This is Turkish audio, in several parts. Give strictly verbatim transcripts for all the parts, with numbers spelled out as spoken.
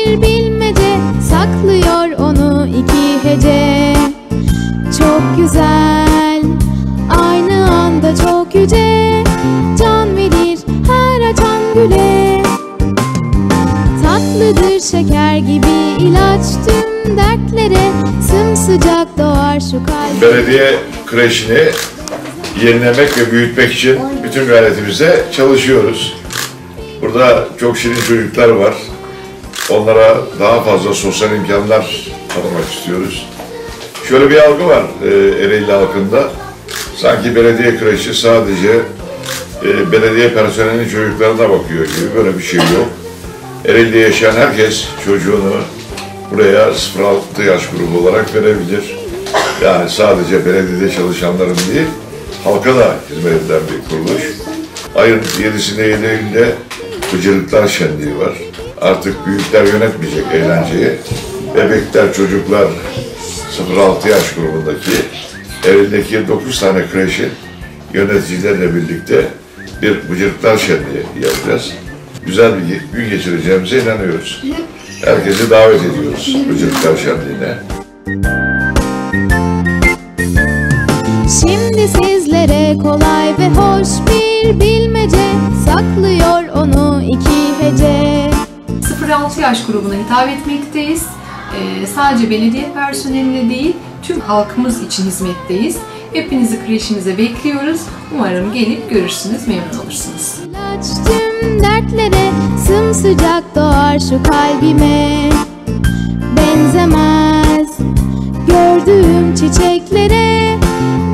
bir bilmece, saklıyor onu iki hece. Çok güzel, aynı anda çok yüce, can verir her açan güle. Tatlıdır şeker gibi ilaç tüm dertlere, sımsıcak doğar şu kalp. Belediye kreşini yenilemek ve büyütmek için bütün gayretimizle çalışıyoruz. Burada çok şirin çocuklar var. Onlara daha fazla sosyal imkanlar tanımak istiyoruz. Şöyle bir algı var e, Ereğli halkında. Sanki belediye kreşi sadece e, belediye personelinin çocuklarına bakıyor gibi, böyle bir şey yok. Ereğli'de yaşayan herkes çocuğunu buraya sıfır altı yaş grubu olarak verebilir. Yani sadece belediyede çalışanların değil, halka da hizmet eden bir kuruluş. Ayın yedisinde yediğinde Bıcırıklar Şenliği var. Artık büyükler yönetmeyecek eğlenceyi. Bebekler, çocuklar sıfır altı yaş grubundaki Ereğli'deki dokuz tane kreşin yöneticilerle birlikte bir Bıcırıklar Şenliği yapacağız. Güzel bir gün geçireceğimize inanıyoruz. Herkesi davet ediyoruz Bıcırıklar Şenliği'ne. Şimdi sizlere kolay ve hoş bir bilmece, saklıyor onu iki hece. sıfır altı yaş grubuna hitap etmekteyiz. Ee, sadece belediye personeline değil, tüm halkımız için hizmetteyiz. Hepinizi kreşimize bekliyoruz. Umarım gelip görürsünüz, memnun olursunuz. İlaç tüm dertlere, sımsıcak doğar şu kalbime. Benzemez gördüğüm çiçeklere,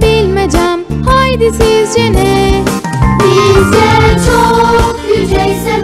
bilmecem haydi sizce ne? Bizce çok yüceyse